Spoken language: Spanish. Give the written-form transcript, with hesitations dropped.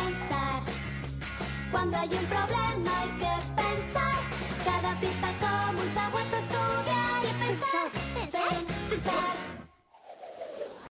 pensar. Cuando hay un problema hay que pensar. Cada pista como un sabueso, estudiar y pensar. Pensar. Pensar.